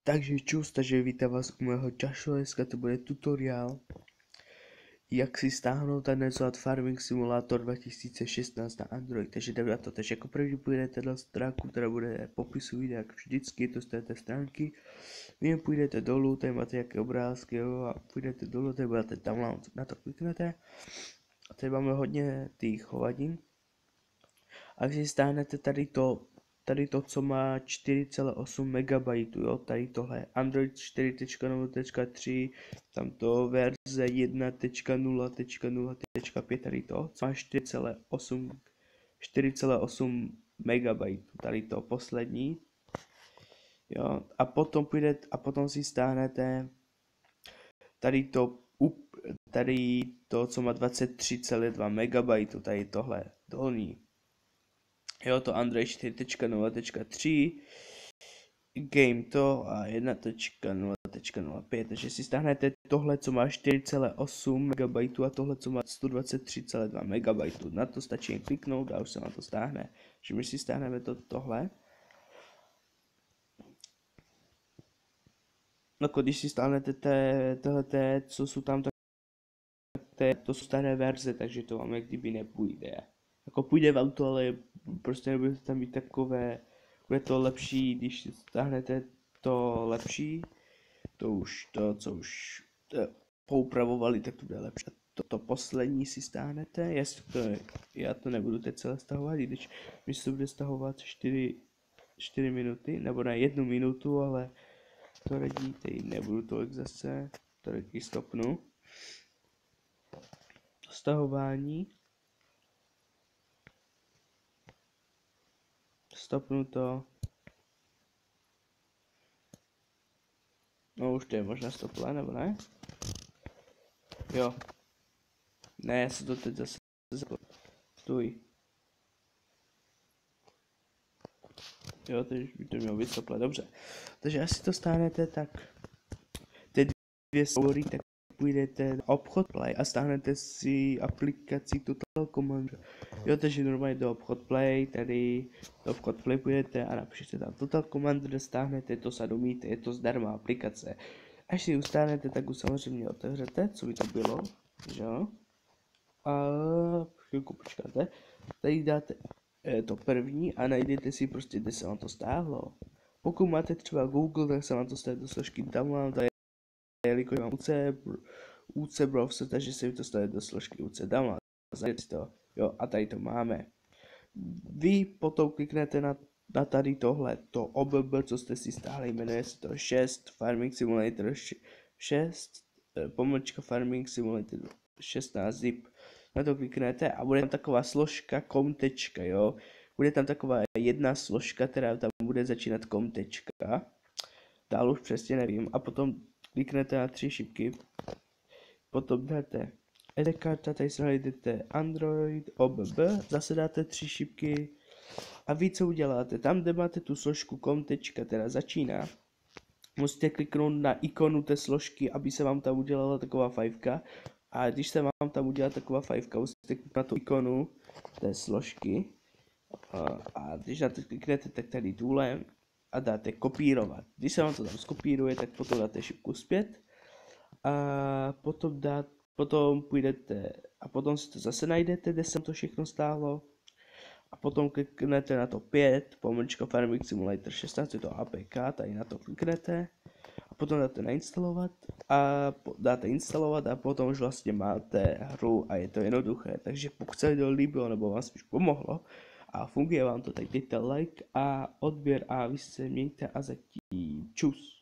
Takže čus, takže vítám vás u mého času, dneska to bude tutoriál, jak si stáhnout a nainstalovat Farming Simulator 2016 na Android. Takže jdeme na to, takže jako první půjdete na stránku, která bude popisu videa, jak vždycky, to z této stránky. Vy půjdete dolů, tady máte nějaké obrázky, jo, a půjdete dolů, tady budete download, na to kliknete. A tady máme hodně těch hovadin. A když si stáhnete tady to, co má 4,8 MB, jo, tady tohle, Android 4.0.3, tamto verze 1.0.0.5, tady to, co má 4,8 MB, tady to poslední, jo, a potom si stáhnete tady to, co má 23,2 MB, tady tohle, dolní. Jo, to Android 4.0.3, game to a 1.0.05, takže si stáhnete tohle, co má 4,8 MB a tohle, co má 123,2 MB. Na to stačí jen kliknout a už se na to stáhne. Takže my si stáhneme tohle. No, když si stáhnete tohle, co jsou tam, to jsou staré verze, takže to vám jak kdyby nepůjde. Jako půjde vám to, ale prostě nebudete tam mít takové, bude to lepší, když si stáhnete to lepší, co už poupravovali, tak to bude lepší. To poslední si stáhnete, já to nebudu teď celé stahovat, i když mi se bude stahovat 4 minuty, nebo na 1 minutu, ale to radí, teď nebudu tolik zase, to radí stopnu. Stahování. Stopnu to. No už to je možná stoplé, nebo ne? Jo. Ne, já se to teď zase stůj. Jo, teď by to mělo být stoplé, dobře. Takže až si to stáhnete, tak ty dvě soubory, tak půjdete na obchod Play a stáhnete si aplikaci Total Commander. Jo, takže normálně do obchod Play, tady do obchod Play půjdete a napíšete tam Total Commander, stáhnete to, sadomíte, je to zdarma aplikace. Až si ji ustáhnete, tak už samozřejmě otevřete, co by to bylo, že jo? A chvilku počkáte, tady dáte to první a najdete si prostě, kde se vám to stáhlo. Pokud máte třeba Google, tak se vám to stáhne do složky download, jelikož mám UC browser, takže se mi to stáhne do složky UC download. To, jo, a tady to máme. Vy potom kliknete na tady tohle, to OBB, co jste si stáhli, jmenuje se to 6 Farming Simulator 6, pomlčka Farming Simulator 16 zip. Na to kliknete a bude tam taková složka com.tečka, jo. Bude tam taková jedna složka, která tam bude začínat com.tečka. Dál už přesně nevím. A potom kliknete na 3 šipky. Potom dáte karta, tady se najdete Android, OBB, zase dáte 3 šipky. A vy co uděláte? Tam, kde máte tu složku com.tečka, která začíná, musíte kliknout na ikonu té složky, aby se vám tam udělala taková fajfka. A když se vám tam udělá taková fajfka, musíte kliknout na tu ikonu té složky. A když na to kliknete, tak tady důle a dáte kopírovat. Když se vám to tam skopíruje, tak potom dáte šipku zpět. A potom půjdete a potom si to zase najdete, kde se to všechno stálo. A potom kliknete na to 5, pomlčka Farming Simulator 16, je to APK, tady na to kliknete. A potom dáte nainstalovat a potom už vlastně máte hru a je to jednoduché. Takže pokud se video líbilo nebo vám spíš pomohlo a funguje vám to, tak dejte like a odběr a vy se mějte a zatím čus.